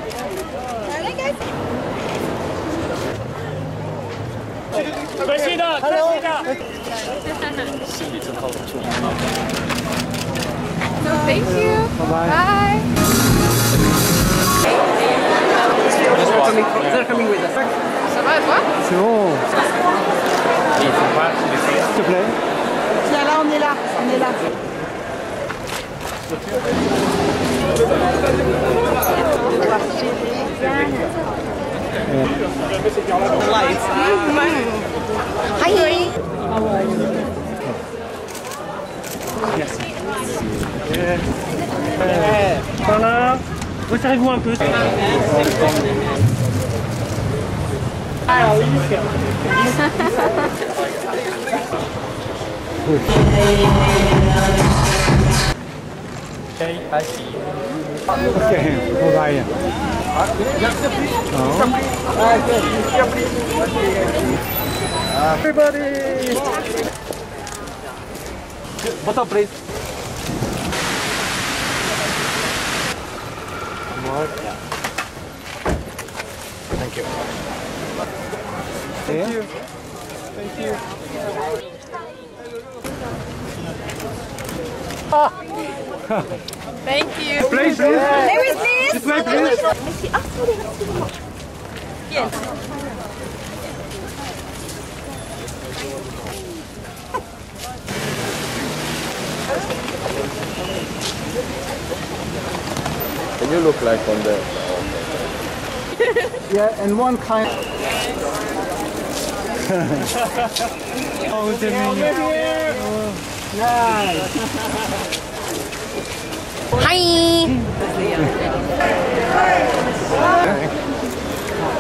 Kristina, Kristina. Thank you. Bye-bye. Bye. They're coming with us. Ça va et toi? C'est bon. S'il te plaît. Tiens, là, on est là. On est là. Hi. Merci. Voilà. Retirez-vous un peu. Ok, bye. Everybody! Bottle, please. More? Yeah. Thank you. Thank you. Thank you. Thank you. Please, please. This way, please. Yes. Can you look like on the... Yeah, and one kind. Oh, nice. Hi.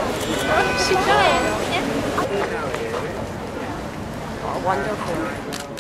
Wonderful.